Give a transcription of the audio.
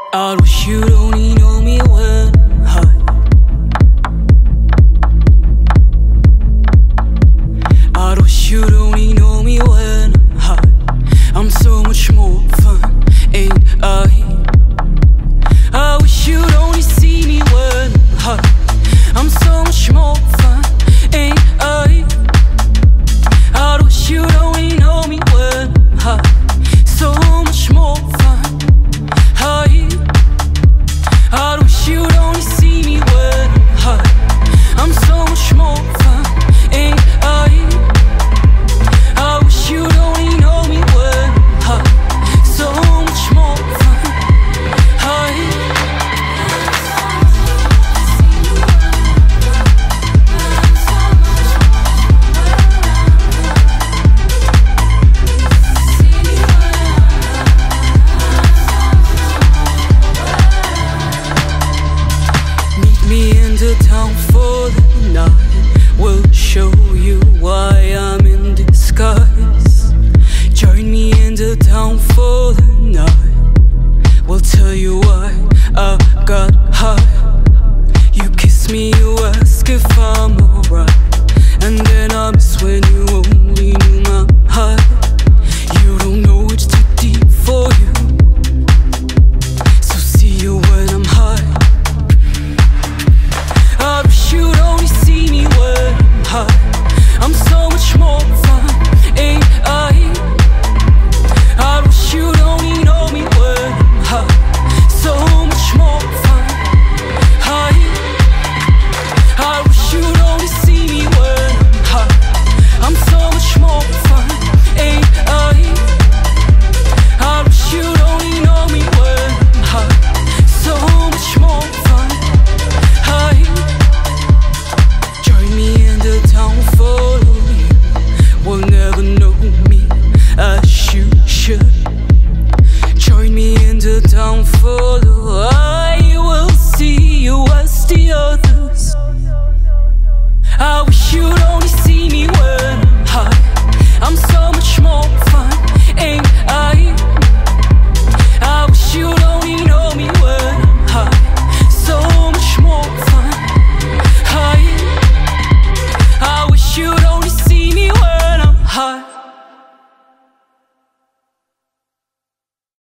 I wish you'd only know me when I'm high. I wish you'd only know me when I'm high. I'm so much more fun, ain't I? I wish you'd only see me when I'm high. I'm so much more fun, ain't I? I wish you'd only know me when I'm high. So much more fun, high. I wish you'd only see me when I'm high. I'm so much more fun, ain't I? I wish you'd only know me when I'm high. So much more fun, high. Meet me in the town for the night. We'll show you why I'm in disguise. Join me in the town for the night. We'll tell you why I got high.